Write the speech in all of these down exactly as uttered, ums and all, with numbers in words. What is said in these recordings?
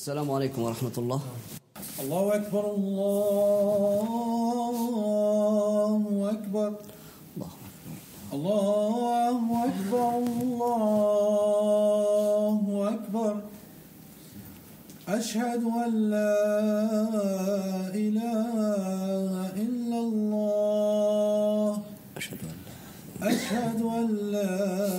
السلام عليكم ورحمة الله. الله أكبر الله أكبر الله أكبر الله أكبر أشهد أن لا إله إلا الله أشهد أن لا أشهد أن لا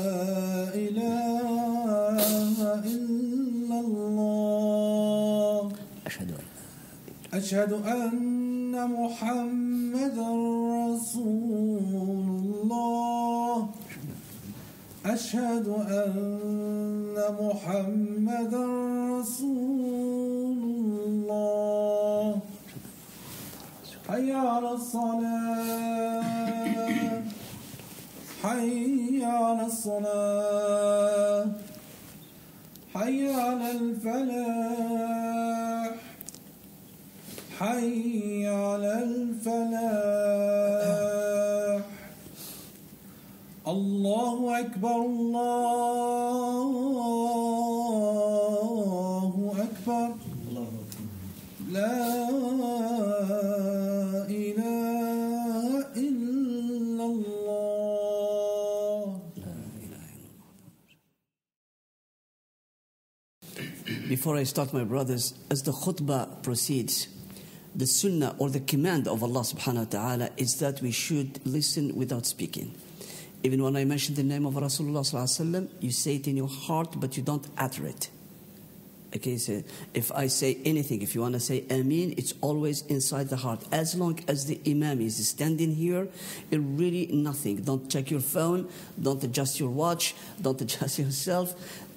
إله إلا الله أشهد أن أشهد أن محمدا رسول الله أشهد أن محمدا رسول الله حي على الصلاة حي على الصلاة حي على الفلاح حي على الفلاح الله أكبر الله أكبر لا إله إلا الله. Before I start, my brothers, as the khutbah proceeds, the sunnah or the command of Allah subhanahu wa ta'ala is that we should listen without speaking. Even when I mention the name of Rasulullah sallallahu alaihi wasallam, you say it in your heart, but you don't utter it. Okay, so if I say anything, if you want to say Ameen, it's always inside the heart. As long as the Imam is standing here, it really nothing. Don't check your phone, don't adjust your watch, don't adjust yourself.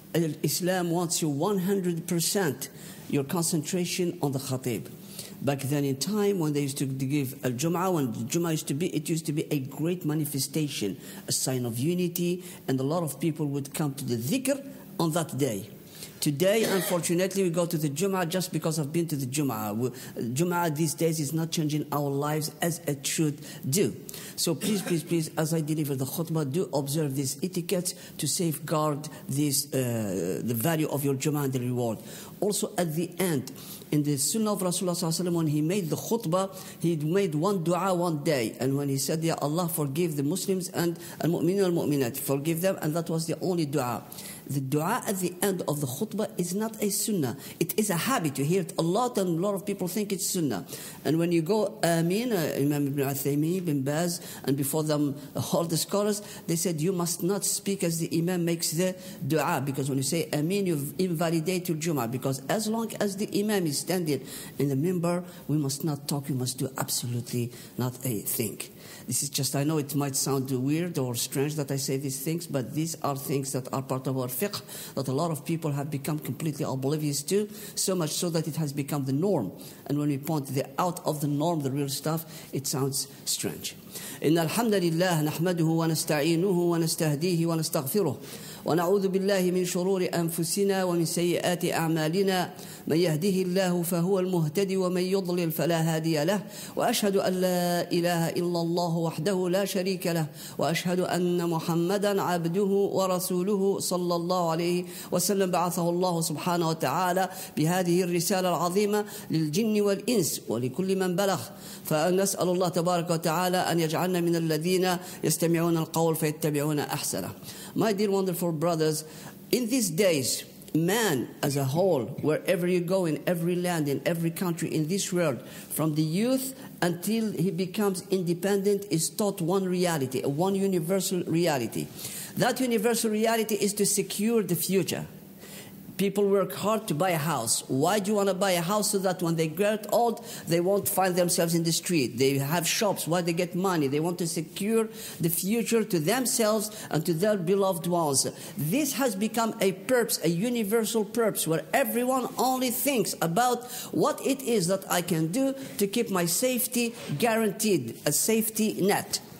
Islam wants you one hundred percent your concentration on the khatib. Back then in time, when they used to give al-Jum'ah, when Jum'ah used to be, it used to be a great manifestation, a sign of unity, and a lot of people would come to the dhikr on that day. Today, unfortunately, we go to the Jum'ah just because I've been to the Jum'ah. Jum'ah these days is not changing our lives as it should do. So please, please, please, as I deliver the khutbah, do observe these etiquettes to safeguard this, uh, the value of your Jum'ah and the reward. Also, at the end, in the Sunnah of Rasulullah sallallahu alaihi wasallam, when he made the khutbah, he made one dua one day. And when he said, Ya Allah, forgive the Muslims and al-mu'minin al-mu'minat, forgive them, and that was the only dua. The dua at the end of the khutbah is not a sunnah. It is a habit. You hear it a lot, and a lot of people think it's sunnah. And when you go, Ameen, uh, Imam Ibn Uthaymeen, Ibn Baz, and before them, all the scholars, they said you must not speak as the Imam makes the dua, because when you say Ameen, you invalidate your Jum'ah, because as long as the Imam is standing in the minbar, we must not talk, we must do absolutely not a thing. This is just, I know it might sound weird or strange that I say these things, but these are things that are part of our fiqh, that a lot of people have become completely oblivious to, so much so that it has become the norm. And when we point the out of the norm, the real stuff, it sounds strange. إن الحمد لله نحمده ونستعينه ونستهديه ونستغفره ونعوذ بالله من شرور أنفسنا ومن سيئات أعمالنا من يهده الله فهو المهتدي ومن يضلل فلا هادي له وأشهد أن لا إله إلا الله وحده لا شريك له وأشهد أن محمدا عبده ورسوله صلى الله عليه وسلم بعثه الله سبحانه وتعالى بهذه الرسالة العظيمة للجن والإنس ولكل من بلغ فنسأل الله تبارك وتعالى أن يجعلنا من الذين يستمعون القول فيتبعون أحسنه. My dear wonderful brothers, in these days, man as a whole, wherever you go, in every land, in every country, in this world, from the youth until he becomes independent, is taught one reality, one universal reality. That universal reality is to secure the future. People work hard to buy a house. Why do you want to buy a house? So that when they get old, they won't find themselves in the street. They have shops. Why? They get money. They want to secure the future to themselves and to their beloved ones. This has become a purpose, a universal purpose, where everyone only thinks about what it is that I can do to keep my safety guaranteed, a safety net.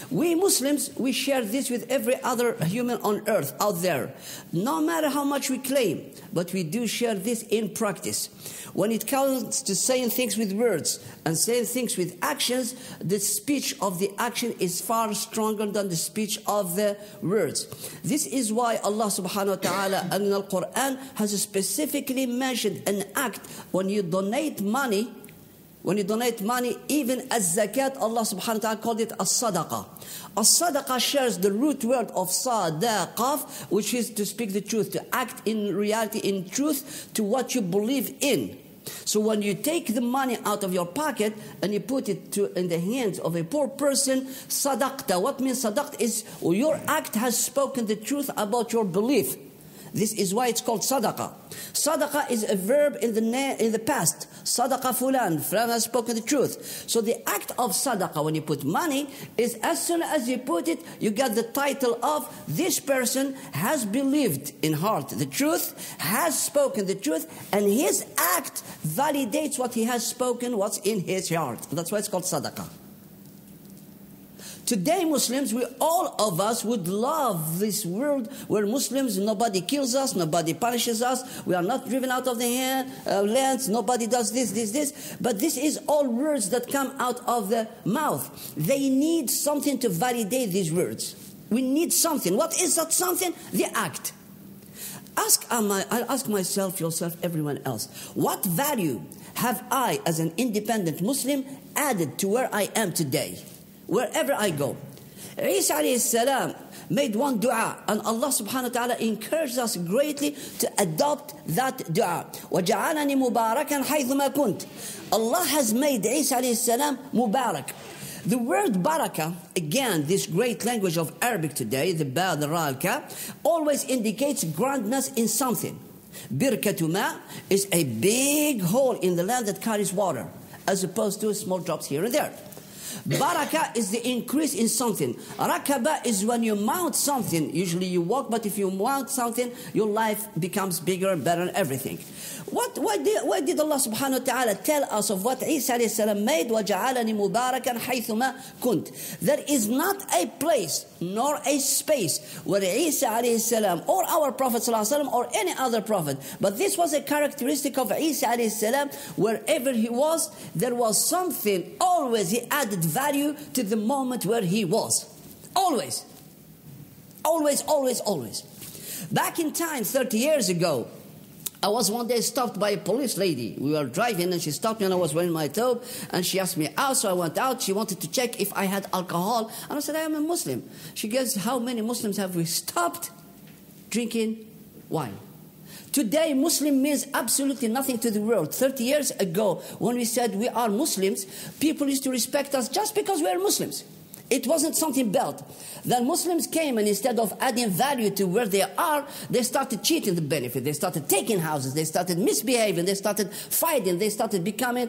We Muslims, we share this with every other human on earth out there. No matter how much we claim, but we do share this in practice. When it comes to saying things with words and saying things with actions, the speech of the action is far stronger than the speech of the words. This is why Allah subhanahu wa ta'ala in the Quran has specifically mentioned an act when you donate money. When you donate money, even as zakat, Allah subhanahu wa ta'ala called it as-sadaqah. As-sadaqah shares the root word of sadaqah, which is to speak the truth, to act in reality, in truth, to what you believe in. So when you take the money out of your pocket and you put it to, in the hands of a poor person, sadaqta. What means sadaqta is your act has spoken the truth about your belief. This is why it's called sadaqah. Sadaqah is a verb in the in the past. Sadaqa fulan. Fulan has spoken the truth. So the act of sadaqah, when you put money, is as soon as you put it, you get the title of this person has believed in heart the truth, has spoken the truth, and his act validates what he has spoken, what's in his heart. That's why it's called sadaqah. Today, Muslims, we all of us would love this world where Muslims, nobody kills us, nobody punishes us, we are not driven out of the hand, uh, lands, nobody does this, this, this. But this is all words that come out of the mouth. They need something to validate these words. We need something. What is that something? The act. Ask, um, I ask myself, yourself, everyone else, what value have I as an independent Muslim added to where I am today? Wherever I go. Isa alayhi salam made one dua, and Allah subhanahu wa ta'ala encouraged us greatly to adopt that dua. وَجَعَلَنِي مُبَارَكًا حَيْثُ مَا كُنْتَ. Allah has made Isa alayhi salam Mubarak. The word barakah, again, this great language of Arabic today, the ba, the ra, al-ka, always indicates grandness in something. Birkatu ma is a big hole in the land that carries water, as opposed to small drops here and there. Barakah is the increase in something. Rakaba is when you mount something. Usually you walk, but if you mount something, your life becomes bigger and better and everything. What, why, did, why did Allah subhanahu wa ta'ala tell us of what Isa alayhi salam made? وَجَعَلَنِي مُبَارَكًا حَيْثُ مَا كُنْتَ. There is not a place nor a space where Isa alayhi salam or our Prophet sallallahu alayhi wa sallam or any other prophet, but this was a characteristic of Isa alayhi salam. Wherever he was, there was something. Always he added value to the moment where he was. Always. Always, always, always. Back in time, thirty years ago, I was one day stopped by a police lady. We were driving and she stopped me and I was wearing my thobe and she asked me out, so I went out. She wanted to check if I had alcohol and I said, I am a Muslim. She goes, how many Muslims have we stopped drinking wine? Today, Muslim means absolutely nothing to the world. thirty years ago, when we said we are Muslims, people used to respect us just because we are Muslims. It wasn't something built. Then Muslims came and instead of adding value to where they are, they started cheating the benefit. They started taking houses. They started misbehaving. They started fighting. They started becoming...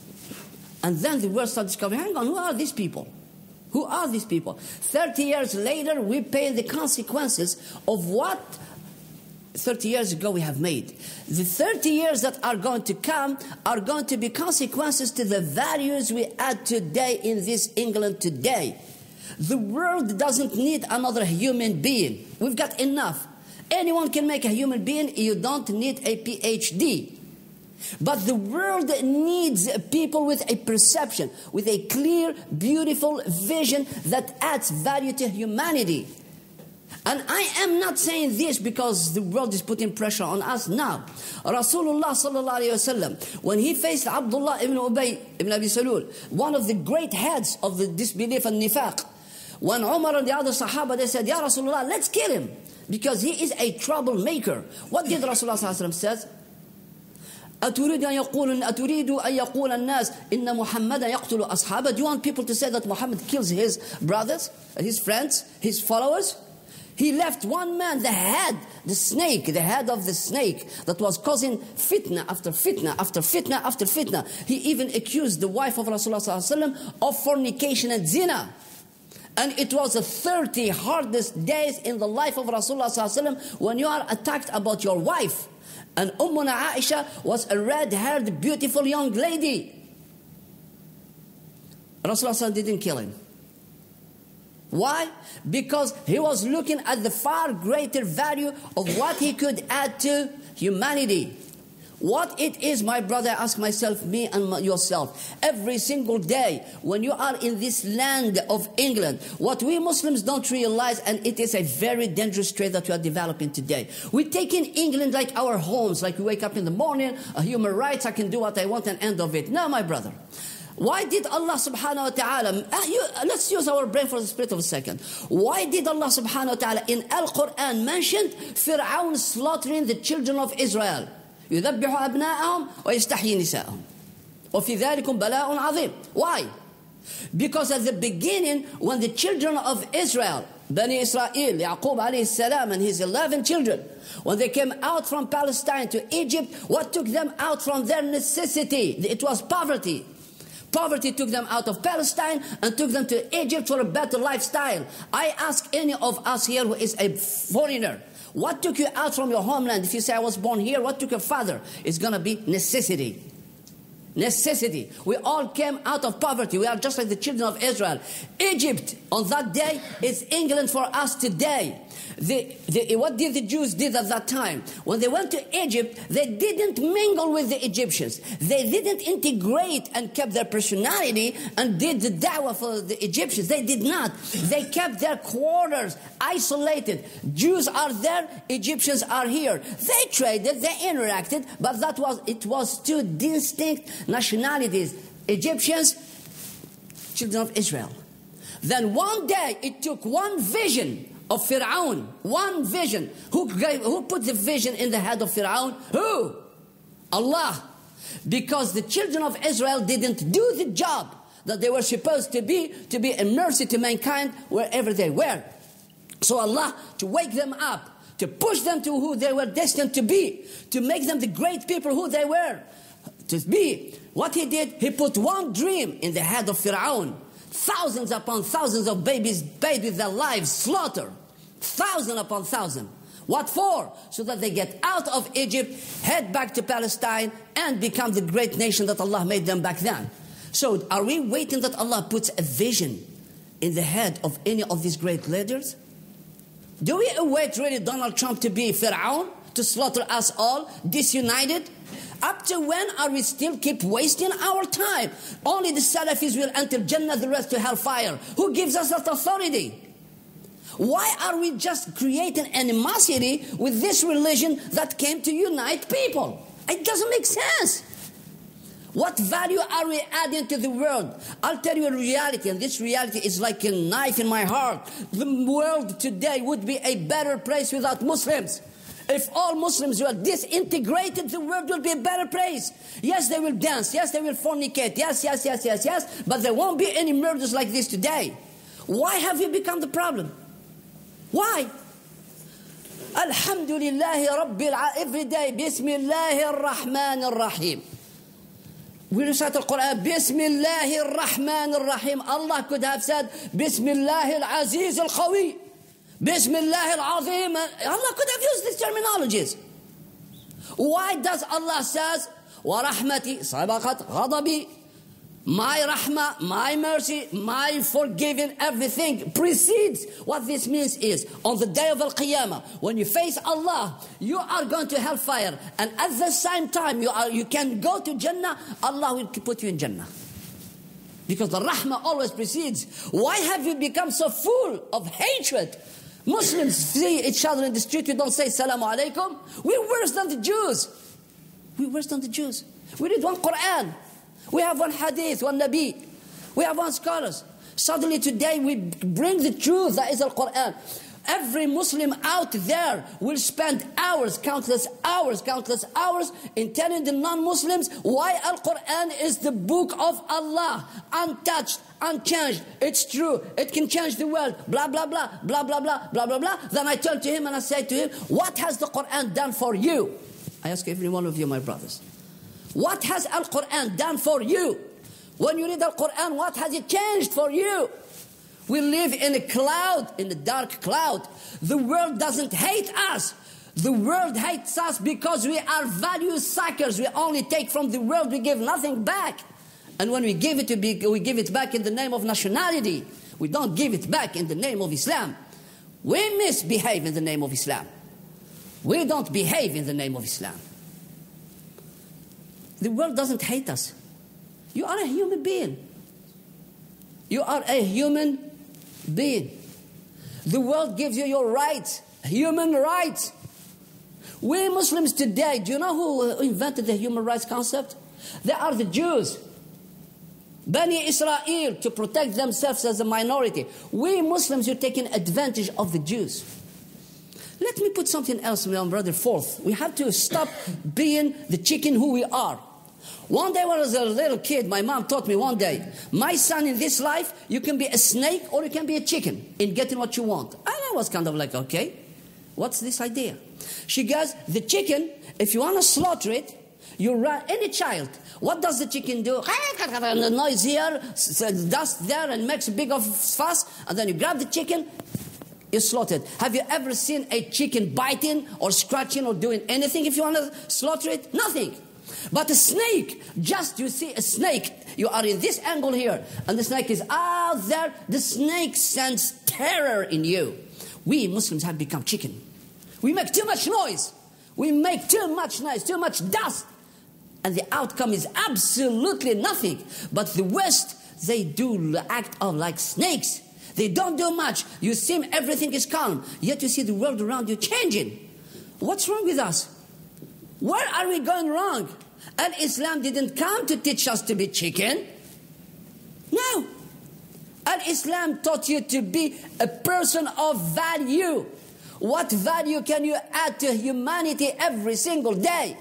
And then the world started discovering, hang on, who are these people? Who are these people? thirty years later, we pay the consequences of what thirty years ago we have made. The thirty years that are going to come are going to be consequences to the values we add today in this England today. The world doesn't need another human being. We've got enough. Anyone can make a human being. You don't need a P H D. But the world needs people with a perception, with a clear, beautiful vision that adds value to humanity. And I am not saying this because the world is putting pressure on us now. Rasulullah sallallahu alayhi wasallam, when he faced Abdullah ibn Ubay ibn Abi Salul, one of the great heads of the disbelief and nifaq, when Umar and the other Sahaba, they said, Ya Rasulullah, let's kill him because he is a troublemaker. What did Rasulullah sallallahu alayhi wasallam say? أتريد أن يقول أتريد أن يقول الناس إن محمدا يقتل أصحابه. Do you want people to say that Muhammad kills his brothers, his friends, his followers? He left one man, the head, the snake, the head of the snake that was causing fitna after fitna after fitna after fitna. He even accused the wife of Rasulullah sallallahu alaihi wasallam of fornication and zina. And it was the thirty hardest days in the life of Rasulullah sallallahu alaihi wasallam when you are attacked about your wife. And Ummuna Aisha was a red-haired, beautiful young lady. Rasulullah sallallahu alaihi wasallam didn't kill him. Why? Because he was looking at the far greater value of what he could add to humanity. What it is, my brother, I ask myself, me and yourself, every single day when you are in this land of England, what we Muslims don't realize, and it is a very dangerous trait that we are developing today. We're taking England like our homes, like we wake up in the morning, uh, human rights, I can do what I want, and end of it. No, my brother. Why did Allah subhanahu wa ta'ala, uh, you, uh, let's use our brain for the split of a second. Why did Allah subhanahu wa ta'ala in Al-Quran mention Fir'aun slaughtering the children of Israel? يذبح أبناءهم ويستحيي نساءهم وفي ذلكم بلاء عظيم. Why? Because at the beginning, when the children of Israel, Bani Israel, Yaqub alayhi salam and his eleven children, when they came out from Palestine to Egypt, what took them out from their necessity? It was poverty. Poverty took them out of Palestine and took them to Egypt for a better lifestyle. I ask any of us here who is a foreigner, what took you out from your homeland? If you say, I was born here, what took your father? It's going to be necessity. Necessity. We all came out of poverty. We are just like the children of Israel. Egypt on that day is England for us today. The, the, what did the Jews did at that time? When they went to Egypt, they didn't mingle with the Egyptians. They didn't integrate and kept their personality and did the da'wah for the Egyptians. They did not. They kept their quarters isolated. Jews are there, Egyptians are here. They traded, they interacted, but that was it was two distinct nationalities. Egyptians, children of Israel. Then one day it took one vision of Fir'aun, one vision. Who gave, who put the vision in the head of Fir'aun? Who? Allah. Because the children of Israel didn't do the job that they were supposed to be, to be a mercy to mankind wherever they were. So Allah, to wake them up, to push them to who they were destined to be, to make them the great people who they were to be. What he did, he put one dream in the head of Fir'aun. Thousands upon thousands of babies paid with their lives, slaughter. Thousand upon thousand. What for? So that they get out of Egypt, head back to Palestine, and become the great nation that Allah made them back then. So are we waiting that Allah puts a vision in the head of any of these great leaders? Do we await really Donald Trump to be Fir'aun, to slaughter us all, disunited? Up to when are we still keep wasting our time? Only the Salafis will enter Jannah, the rest to hellfire. Who gives us that authority? Why are we just creating animosity with this religion that came to unite people? It doesn't make sense. What value are we adding to the world? I'll tell you a reality, and this reality is like a knife in my heart. The world today would be a better place without Muslims. If all Muslims were disintegrated, the world will be a better place. Yes, they will dance. Yes, they will fornicate. Yes, yes, yes, yes, yes. But there won't be any murders like this today. Why have we become the problem? Why? Alhamdulillahi Rabbil Alamin. Every day, Bismillahir Rahmanir Rahim. We recite the Quran, Bismillahir Rahmanir Rahim. Allah could have said, Bismillahil Aziz Al Khawi. Bismillah al-Azim. Allah could have used these terminologies. Why does Allah says, وَرَحْمَتِي سَبَقَتْ غَضَبِي? My rahmah, my mercy, my forgiving, everything precedes. What this means is, on the day of Al-Qiyamah, when you face Allah, you are going to hellfire. And at the same time, you, are, you can go to Jannah, Allah will put you in Jannah. Because the rahmah always precedes. Why have you become so full of hatred? Muslims see each other in the street, we don't say Salamu Alaikum. We're worse than the Jews. We're worse than the Jews. We read one Quran. We have one Hadith, one Nabi. We have one scholars. Suddenly today we bring the truth that is the Quran. Every Muslim out there will spend hours, countless hours, countless hours in telling the non-Muslims why Al-Quran is the book of Allah, untouched, unchanged. It's true. It can change the world. Blah, blah, blah, blah, blah, blah, blah, blah, blah. Then I turn to him and I say to him, what has the Quran done for you? I ask every one of you, my brothers. What has Al-Quran done for you? When you read Al-Quran, what has it changed for you? We live in a cloud, in a dark cloud. The world doesn't hate us. The world hates us because we are value suckers. We only take from the world, we give nothing back. And when we give it, to be, we give it back in the name of nationality. We don't give it back in the name of Islam. We misbehave in the name of Islam. We don't behave in the name of Islam. The world doesn't hate us. You are a human being. You are a human being. The world gives you your rights, human rights. We Muslims today, do you know who invented the human rights concept? They are the Jews. Bani Israel, to protect themselves as a minority. We Muslims are taking advantage of the Jews. Let me put something else, my brother, fourth. We have to stop being the chicken who we are. One day when I was a little kid, my mom taught me one day, my son, in this life, you can be a snake or you can be a chicken in getting what you want. And I was kind of like, okay, what's this idea? She goes, the chicken, if you want to slaughter it, you run, any child, what does the chicken do? And the noise here, dust there, and makes a big of fuss, and then you grab the chicken, you slaughter it. Have you ever seen a chicken biting or scratching or doing anything if you want to slaughter it? Nothing. But a snake, just you see a snake, you are in this angle here, and the snake is out there, the snake sends terror in you. We Muslims have become chicken. We make too much noise. We make too much noise, too much dust. And the outcome is absolutely nothing. But the West, they do act of like snakes. They don't do much. You seem everything is calm. Yet you see the world around you changing. What's wrong with us? Where are we going wrong? And Islam didn't come to teach us to be chicken. No. And Islam taught you to be a person of value. What value can you add to humanity every single day?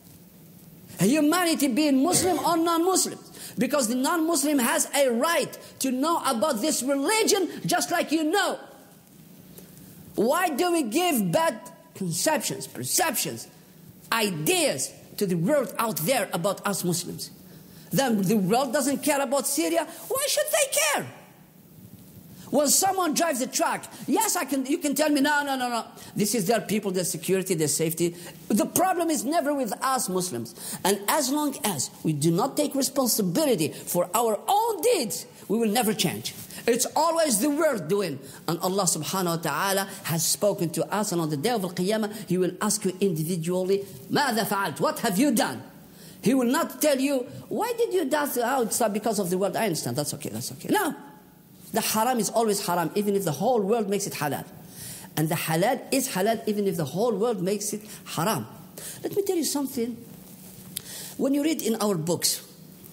Humanity being Muslim or non-Muslim. Because the non-Muslim has a right to know about this religion just like you know. Why do we give bad conceptions, perceptions, ideas to the world out there about us Muslims? Then the world doesn't care about Syria. Why should they care? When someone drives a truck, yes, I can. You can tell me, no, no, no, no. This is their people, their security, their safety. The problem is never with us Muslims. And as long as we do not take responsibility for our own deeds, we will never change. It's always the world doing. And Allah subhanahu wa ta'ala has spoken to us. And on the day of Al-Qiyamah, He will ask you individually, ماذا فعلت? What have you done? He will not tell you, why did you do that? Oh, it's not because of the world. I understand. That's okay. That's okay. No. The haram is always haram, even if the whole world makes it halal. And the halal is halal, even if the whole world makes it haram. Let me tell you something. When you read in our books,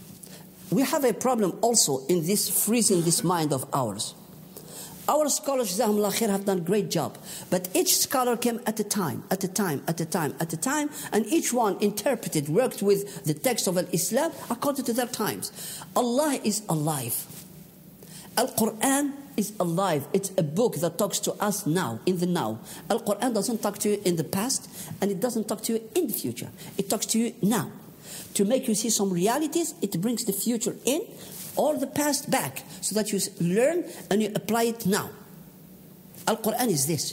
we have a problem also in this freezing this mind of ours. Our scholars, Jazakumullah khair, have done a great job. But each scholar came at a time, at a time, at a time, at a time, and each one interpreted, worked with the text of Islam according to their times. Allah is alive. Al-Quran is alive. It's a book that talks to us now, in the now. Al-Quran doesn't talk to you in the past, and it doesn't talk to you in the future. It talks to you now. To make you see some realities, it brings the future in, or the past back, so that you learn and you apply it now. Al-Quran is this.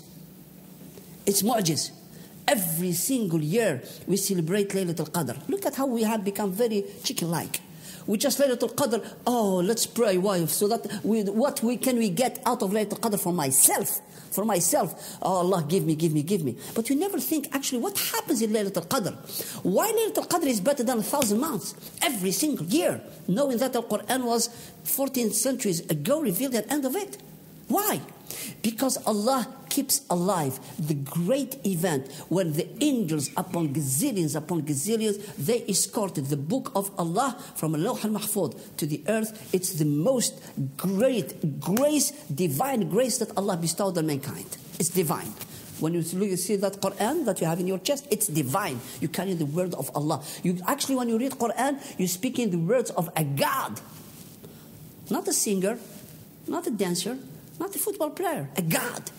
It's mu'jiz. Every single year we celebrate Laylatul Qadr. Look at how we have become very chicken-like. We just Laylatul Qadr, oh, let's pray, why? So that we, what we can we get out of Laylatul Qadr for myself? For myself, oh Allah, give me, give me, give me. But you never think, actually, what happens in Laylatul Qadr? Why Laylatul Qadr is better than a thousand months? Every single year, knowing that the Quran was fourteen centuries ago revealed at the end of it. Why? Because Allah keeps alive the great event when the angels upon gazillions upon gazillions, they escorted the book of Allah from Al-Lawh al-Mahfuz to the earth. It's the most great grace, divine grace that Allah bestowed on mankind. It's divine. When you see that Quran that you have in your chest, it's divine. You carry the word of Allah. You actually, when you read Quran, you speak in the words of a God. Not a singer, not a dancer, not a football player, a God.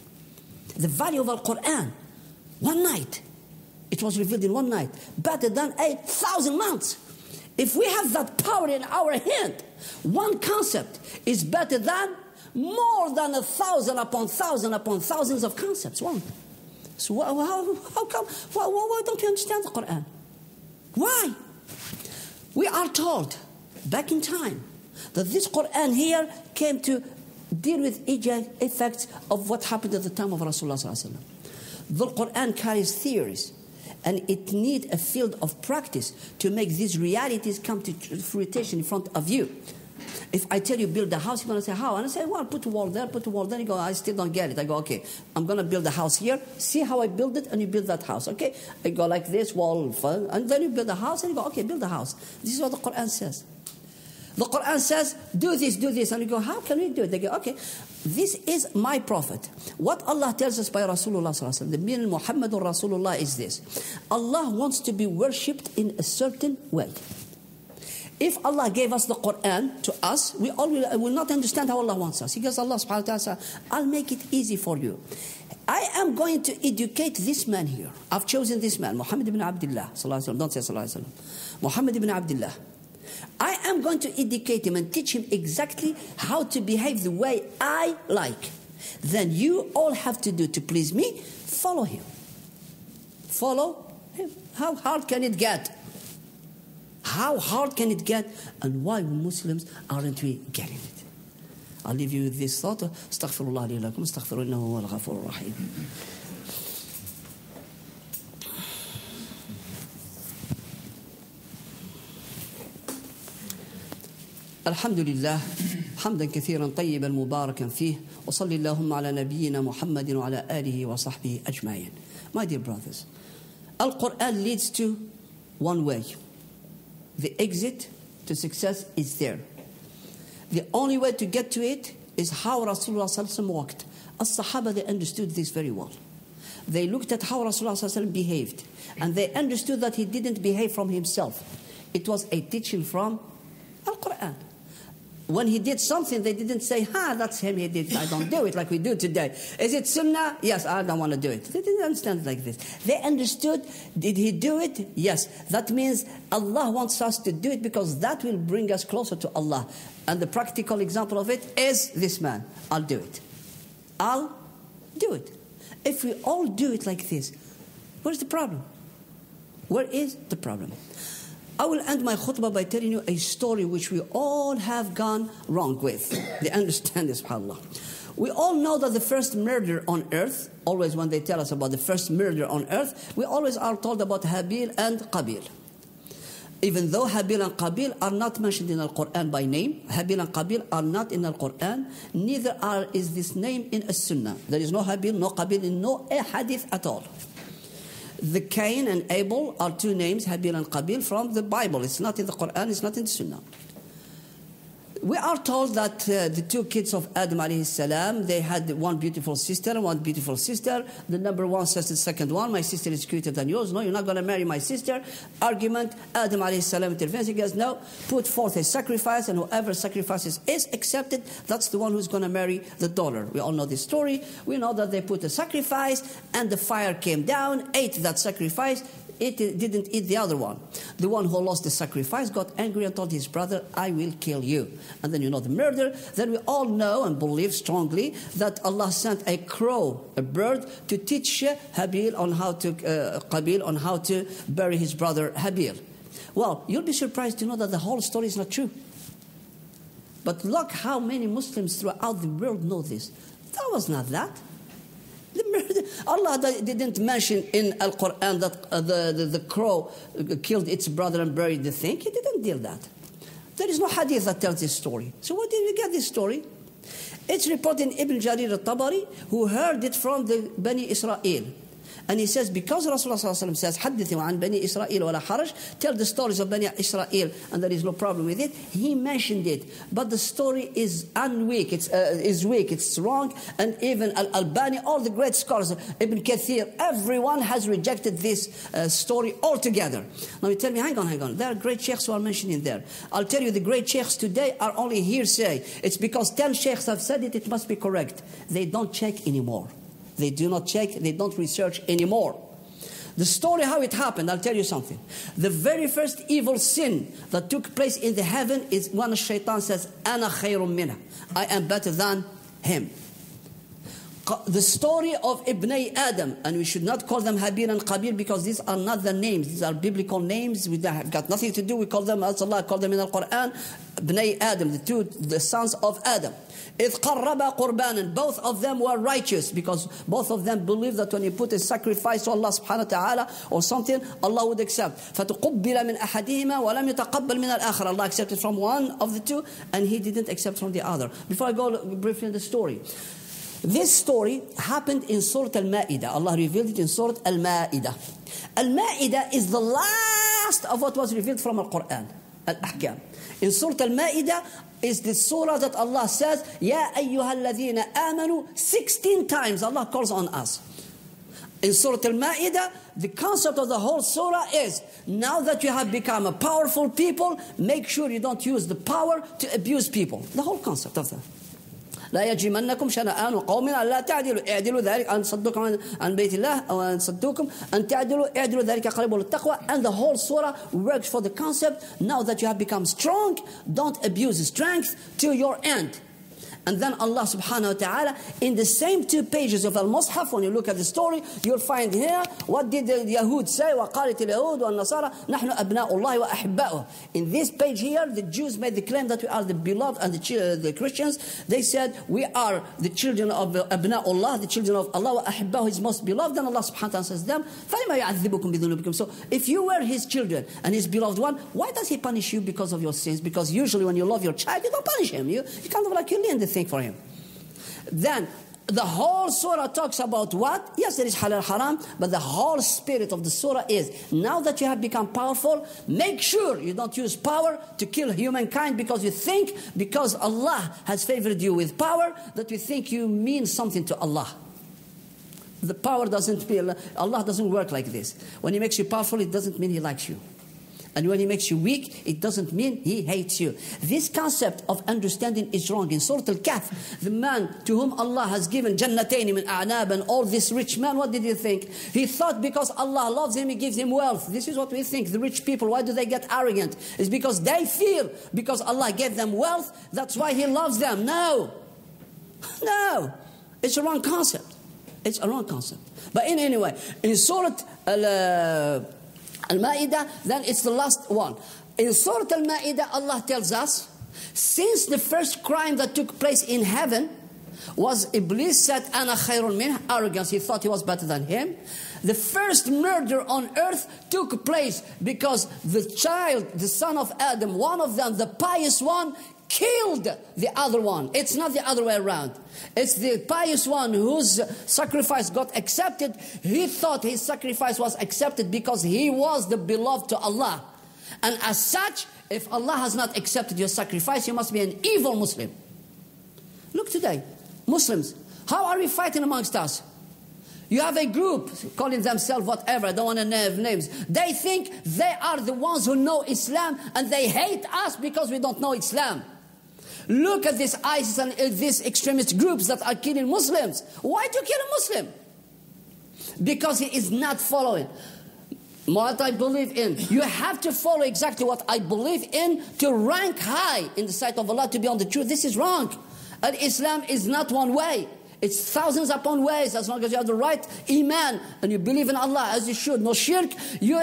The value of Al-Quran, one night, it was revealed in one night, better than a thousand months. If we have that power in our hand, one concept is better than more than a thousand upon thousand upon thousands of concepts. One. So how, how come, why, why don't you understand the Quran? Why? We are told back in time. That this Quran here came to deal with effects of what happened at the time of Rasulullah sallallahu alaihi wasallam. The Quran carries theories, and it needs a field of practice to make these realities come to fruition in front of you. If I tell you build a house, you're going to say, how? And I say, well, put a wall there, put a wall there. You go, I still don't get it. I go, okay, I'm going to build a house here. See how I build it, and you build that house, okay? I go like this, wall, and then you build a house, and you go, okay, build a house. This is what the Quran says. The Quran says, do this, do this. And you go, how can we do it? They go, okay, this is my prophet. What Allah tells us by Rasulullah sallallahu alaihi wasallam, the meaning Muhammadur Rasulullah is this. Allah wants to be worshipped in a certain way. If Allah gave us the Quran to us, we all will, will not understand how Allah wants us. He goes, Allah subhanahu wa ta'ala says, I'll make it easy for you. I am going to educate this man here. I've chosen this man, Muhammad ibn Abdullah sallallahu alaihi wasallam. Don't say sallallahu alaihi wasallam. Muhammad ibn Abdullah. I am going to educate him and teach him exactly how to behave the way I like. Then you all have to do to please me, follow him. Follow him. How hard can it get? How hard can it get? And why Muslims aren't we getting it? I'll leave you with this thought. Astaghfirullah li lakum, astaghfiru innahu huwal ghafurur rahim. الحمد لله حمدا كثيرا طيبا مباركا فيه وصلي اللهم على نبينا محمد وعلى آله وصحبه أجمعين. My dear brothers, Al-Quran leads to one way. The exit to success is there. The only way to get to it is how Rasulullah sallallahu alaihi wasallam walked. As-Sahaba, they understood this very well. They looked at how Rasulullah sallallahu alaihi wasallam behaved, and they understood that he didn't behave from himself. It was a teaching from Al-Quran. When he did something, they didn't say, ha, that's him, he did it. I don't do it like we do today. Is it sunnah? Yes, I don't want to do it. They didn't understand it like this. They understood, did he do it? Yes. That means Allah wants us to do it because that will bring us closer to Allah. And the practical example of it is this man. I'll do it. I'll do it. If we all do it like this, where's the problem? Where is the problem? I will end my khutbah by telling you a story which we all have gone wrong with. They understand this, subhanAllah. We all know that the first murder on earth, always when they tell us about the first murder on earth, we always are told about Habil and Qabil. Even though Habil and Qabil are not mentioned in Al-Quran by name, Habil and Qabil are not in Al-Quran, neither are, is this name in As-Sunnah. There is no Habil, no Qabil, in no hadith at all. The Cain and Abel are two names, Habil and Qabil, from the Bible. It's not in the Quran, it's not in the Sunnah. We are told that uh, the two kids of Adam alayhi salam, they had one beautiful sister and one beautiful sister. The number one says to the second one, my sister is cuter than yours. No, you're not going to marry my sister. Argument, Adam alayhi salam intervenes. He goes, no, put forth a sacrifice, and whoever sacrifices is accepted, that's the one who's going to marry the daughter. We all know this story. We know that they put a sacrifice, and the fire came down, ate that sacrifice. It didn't eat the other one. The one who lost the sacrifice got angry and told his brother, I will kill you. And then you know the murder. Then we all know and believe strongly that Allah sent a crow, a bird, to teach Habil on how to, uh, Qabil on how to bury his brother Habil. Well, you'll be surprised to know that the whole story is not true. But look how many Muslims throughout the world know this. That was not that. The murder, Allah didn't mention in Al-Quran that uh, the, the, the crow killed its brother and buried the thing. He didn't do that. There is no hadith that tells this story. So where did we get this story? It's reported in Ibn Jarir al-Tabari, who heard it from the Bani Israel. And he says, because Rasulullah sallallahu alaihi wasallam says, حَدِّثُوا عَنْ بَنِي إِسْرَائِيل وَلَا حَرَجْ, tell the stories of Bani Israel, and there is no problem with it. He mentioned it, but the story is unweak, it's uh, is weak, it's wrong, and even Al-Albani, all the great scholars, Ibn Kathir, everyone has rejected this uh, story altogether. Now you tell me, hang on, hang on, there are great sheikhs who are mentioned in there. I'll tell you, the great sheikhs today are only hearsay. It's because ten sheikhs have said it, it must be correct. They don't check anymore. They do not check, they don't research anymore. The story, how it happened, I'll tell you something. The very first evil sin that took place in the heaven is when Shaitan says, Ana khayrun minna, I am better than him. the story of Ibn Adam, and we should not call them Habil and Qabil because these are not the names, these are biblical names, we have got nothing to do, we call them as Allah called them in the Quran, Ibn Adam, the two, the sons of Adam. إِذْ قَرَّبَا قُرْبَانًا, both of them were righteous because both of them believed that when you put a sacrifice to Allah subhanahu wa ta'ala or something, Allah would accept. فَتُقُبِّلَ مِنْ أَحَدِهِمَا وَلَمْ يُتَقَبَّلْ مِنَ الْآخَرِ, Allah accepted from one of the two and He didn't accept from the other. Before I go briefly in the story, this story happened in Surah Al-Ma'idah. Allah revealed it in Surah Al-Ma'idah. Al-Ma'idah is the last of what was revealed from Al-Quran, Al-Ahkam. In Surah Al-Ma'idah is the surah that Allah says, Ya ayyuha alladhina amanu, sixteen times Allah calls on us. In Surah Al-Ma'idah, the concept of the whole surah is, now that you have become a powerful people, make sure you don't use the power to abuse people. The whole concept of that. لا يجرمنكم شنآن قوم ألا تعدلوا اعدلوا ذلك أن صدوكم عن بيت الله أو أن صدوكم أن تعدلوا اعدلوا ذلك قريب للتقوى. And the whole surah works for the concept, now that you have become strong, don't abuse strength to your end. And then Allah subhanahu wa ta'ala, in the same two pages of Al-Mus'haf, when you look at the story, you'll find here, what did the Yahud say? وَقَالِتِ الْيَهُودُ وَالنَّصَارَى نَحْنُ أَبْنَاءُ اللَّهِ وَأَحِبَّاؤُهُ. In this page here, the Jews made the claim that we are the beloved, and the, the Christians, they said, we are the children of أَبْنَاءُ اللَّهِ, the children of Allah, وَأَحِبَّاؤُهُ, His most beloved, and Allah subhanahu wa ta'ala says them, فَلِمَا يُعَذِّبُكُمْ بِذُنُوبِكُمْ. So, if you were His children, and His beloved one, why does He punish you because of your sins? Because usually when you love your child, you don't punish him. You, you kind of like you lean the thing for him. Then the whole surah talks about what? Yes, there is halal haram, but the whole spirit of the surah is, now that you have become powerful, make sure you don't use power to kill humankind because you think, because Allah has favored you with power, that you think you mean something to Allah. The power doesn't mean, Allah doesn't work like this. When He makes you powerful, it doesn't mean He likes you. And when He makes you weak, it doesn't mean He hates you. This concept of understanding is wrong. In Surah Al-Kahf, the man to whom Allah has given Jannatayn min a'nab, and all this rich man, what did he think? He thought because Allah loves him, He gives him wealth. This is what we think. The rich people, why do they get arrogant? It's because they feel, because Allah gave them wealth, that's why He loves them. No. No. It's a wrong concept. It's a wrong concept. But in anyway, in Surah Al- uh, Al-Ma'idah, then it's the last one. In Surah Al-Ma'idah, Allah tells us, since the first crime that took place in heaven was Iblis said, Ana khayrun min, arrogance, he thought he was better than him. The first murder on earth took place because the child, the son of Adam, one of them, the pious one, killed the other one. It's not the other way around. It's the pious one whose sacrifice got accepted. He thought his sacrifice was accepted because he was the beloved to Allah. And as such, if Allah has not accepted your sacrifice, you must be an evil Muslim. Look today, Muslims, how are we fighting amongst us? You have a group calling themselves whatever, I don't want to name names. They think they are the ones who know Islam, and they hate us because we don't know Islam. Look at this ISIS and these extremist groups that are killing Muslims. Why do you kill a Muslim? Because he is not following what I believe in. You have to follow exactly what I believe in to rank high in the sight of Allah, to be on the truth. This is wrong. And Islam is not one way. It's thousands upon ways, as long as you have the right iman and you believe in Allah as you should. No shirk. You,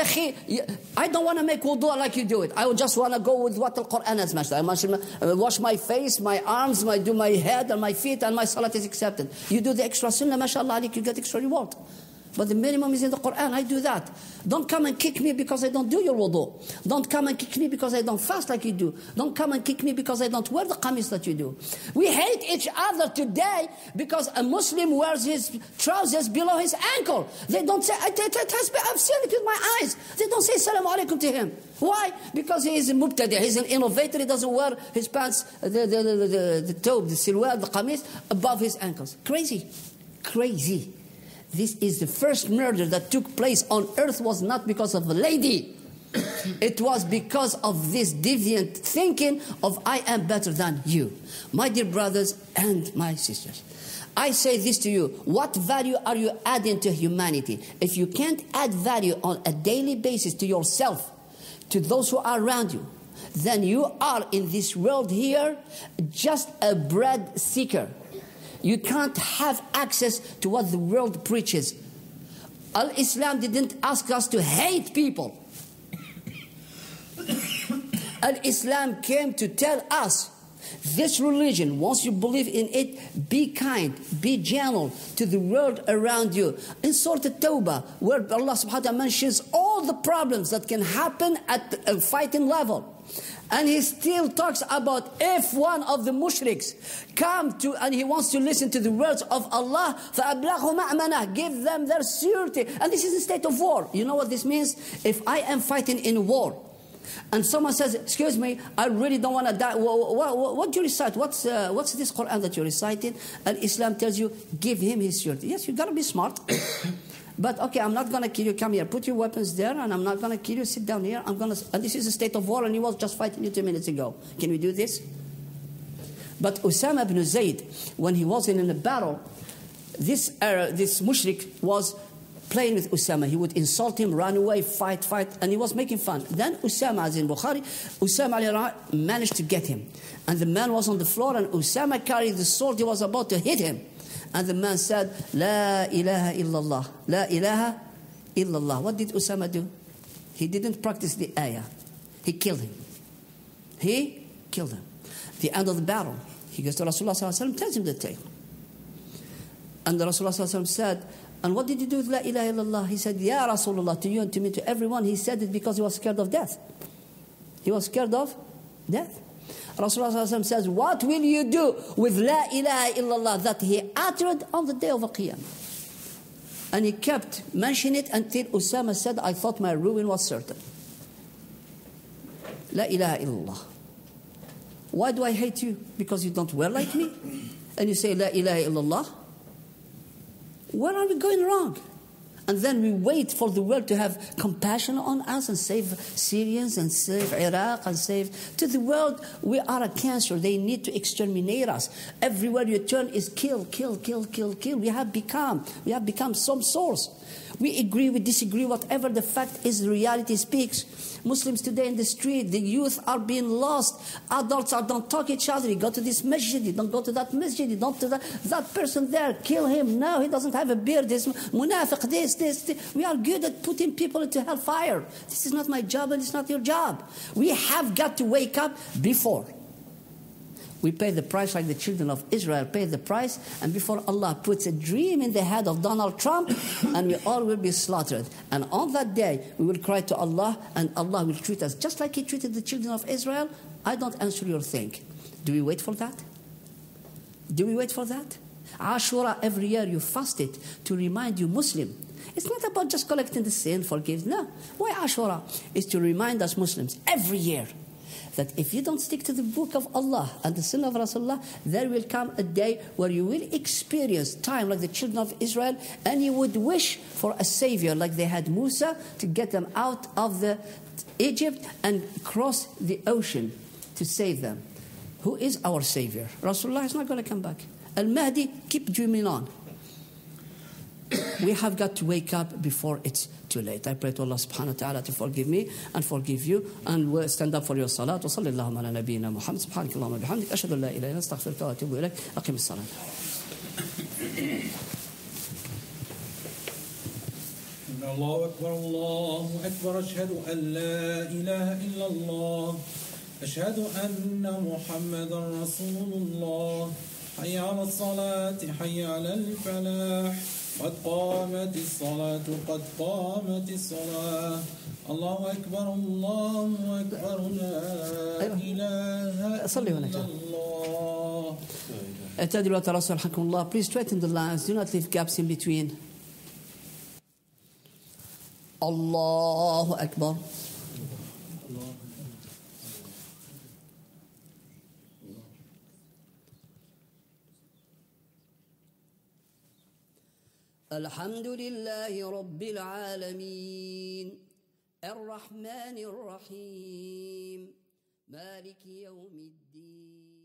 I don't want to make wudu like you do it. I just want to go with what the Quran has mentioned. I must wash my face, my arms, my do my head and my feet, and my salat is accepted. You do the extra sunnah, mashallah, you get extra reward. But the minimum is in the Quran. I do that. Don't come and kick me because I don't do your wudu. Don't come and kick me because I don't fast like you do. Don't come and kick me because I don't wear the qamis that you do. We hate each other today because a Muslim wears his trousers below his ankle. They don't say, I, it, it has been, I've seen it with my eyes. They don't say Assalamu alaikum to him. Why? Because he is a mubtadi. He's an innovator. He doesn't wear his pants, the, the, the, the, the tobe, the silhouette, the qamis above his ankles. Crazy. Crazy. This is the first murder that took place on earth was not because of a lady. It was because of this deviant thinking of I am better than you. My dear brothers and my sisters, I say this to you. What value are you adding to humanity? If you can't add value on a daily basis to yourself, to those who are around you, then you are in this world here just a bread seeker. You can't have access to what the world preaches. Al-Islam didn't ask us to hate people. Al-Islam came to tell us, this religion, once you believe in it, be kind, be gentle to the world around you. In Surah At-Tawbah, where Allah subhanahu wa ta'ala mentions all the problems that can happen at a fighting level. And he still talks about if one of the mushriks come to, and he wants to listen to the words of Allah, فَأَبْلَغْهُ مَأْمَنَهُ, give them their surety. And this is a state of war. You know what this means? If I am fighting in war, and someone says, excuse me, I really don't want to die. What, what, what do you recite? What's, uh, what's this Quran that you're reciting? And Islam tells you, give him his surety. Yes, you got to be smart. But okay, I'm not going to kill you. Come here. Put your weapons there, and I'm not going to kill you. Sit down here. I'm going to. And this is a state of war, and he was just fighting you two minutes ago. Can we do this? But Usama ibn Zayd, when he was in a battle, this uh, this mushrik was playing with Usama. He would insult him, run away, fight, fight, and he was making fun. Then Usama, as in Bukhari, Usama managed to get him. And the man was on the floor, and Usama carried the sword. He was about to hit him. And the man said, La ilaha illallah. La ilaha illallah. What did Usama do? He didn't practice the ayah. He killed him. He killed him. The end of the battle, he goes to Rasulullah sallallahu alaihi wasallam, tells him the tale. And the Rasulullah sallallahu alaihi wasallam said, and what did you do with La ilaha illallah? He said, Ya Rasulullah, to you and to me, to everyone. He said it because he was scared of death. He was scared of death. Rasulullah sallallahu alaihi wasallam says, what will you do with La ilaha illallah that he uttered on the day of Al-Qiyamah? And he kept mentioning it until Usama said, I thought my ruin was certain. La ilaha illallah. Why do I hate you? Because you don't wear like me? And you say La ilaha illallah? Where are we going wrong? And then we wait for the world to have compassion on us and save Syrians and save Iraq and save... To the world, we are a cancer. They need to exterminate us. Everywhere you turn is kill, kill, kill, kill, kill. We have become, we have become some source. We agree, we disagree, whatever the fact is, the reality speaks. Muslims today in the street, the youth are being lost. Adults are don't talk each other. You go to this masjid, you don't go to that masjid, you don't to that, that person there, kill him. No, he doesn't have a beard. This munafiq, this, this, this. We are good at putting people into hellfire. This is not my job and it's not your job. We have got to wake up before. We pay the price like the children of Israel pay the price, and before Allah puts a dream in the head of Donald Trump, and we all will be slaughtered. And on that day, we will cry to Allah, and Allah will treat us just like He treated the children of Israel. I don't answer your thing. Do we wait for that? Do we wait for that? Ashura, every year you fast it to remind you Muslim. It's not about just collecting the sin, forgive. No. Why Ashura? It's to remind us Muslims every year that if you don't stick to the book of Allah and the sunnah of Rasulullah, there will come a day where you will experience time like the children of Israel, and you would wish for a savior like they had Musa to get them out of the Egypt and cross the ocean to save them. Who is our savior? Rasulullah is not going to come back. Al-Mahdi, keep dreaming on. We have got to wake up before it's too late. I pray to Allah subhanahu wa ta'ala to forgive me and forgive you, and we'll stand up for your salat. Wa sallallahu ala nabiyyina Muhammad subhanaka Allahumma bihamdik ashhadu an la ilaha illa anta astaghfiruka wa atubu ilayk. Aqim as-salat. الله أكبر الله أكبر أشهد أن لا إله إلا الله أشهد أن محمدا رسول الله حي على الصلاة حي على الفلاح قد قامت الصلاة قد قامت الصلاة الله أكبر الله أكبر لا إله إلا الله. اعتدلوا وتراصوا رحمكم الله. Please straighten the lines. Do not leave gaps in between. Allahu Akbar. الحمد لله رب العالمين الرحمن الرحيم مالك يوم الدين